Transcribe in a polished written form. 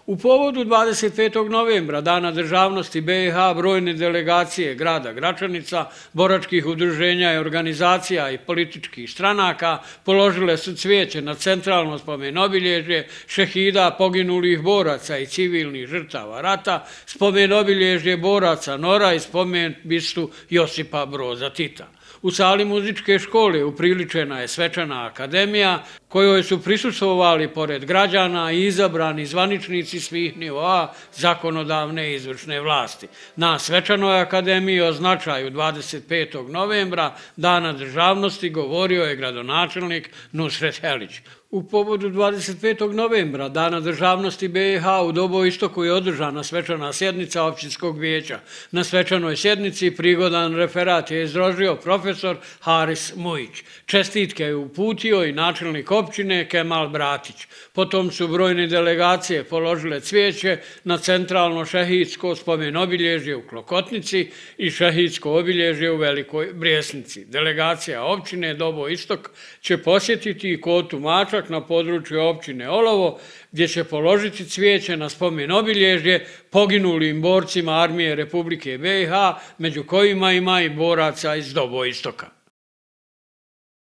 U povodu 25. novembra, Dana državnosti BiH, brojne delegacije grada Gračanica, boračkih udruženja i organizacija i političkih stranaka položile su cvijeće na centralno spomen obilježje šehida poginulih boraca i civilnih žrtava rata, spomen obilježje boraca Nora i spomen bistu Josipa Broza Tita. U sali muzičke škole upriličena je svečana akademija kojoj su prisustvovali pored građana i izabrani zvaničnici svih nivoa zakonodavne i izvršne vlasti. Na svečanoj akademiji o značaju 25. novembra, Dana državnosti, govorio je gradonačelnik Nusret Helić. U povodu 25. novembra, Dana državnosti BiH, u Doboistoku je održana svečana sjednica općinskog vijeća. Na svečanoj sjednici prigodan referat je izložio profesor Haris Mujić. Čestitke je uputio i načelnik općine Kemal Bratić. Potom su brojne delegacije položile cvijeće na centralno šehidsko spomen obilježje u Klokotnici i šehidsko obilježje u Velikoj Brijesnici. Delegacija općine Doboistok će posjetiti i Kotu Mačak na području općine Olovo, gdje će položiti cvijeće na spomen obilježje poginulim borcima Armije Republike BiH, među kojima ima i boraca iz Doboistoka.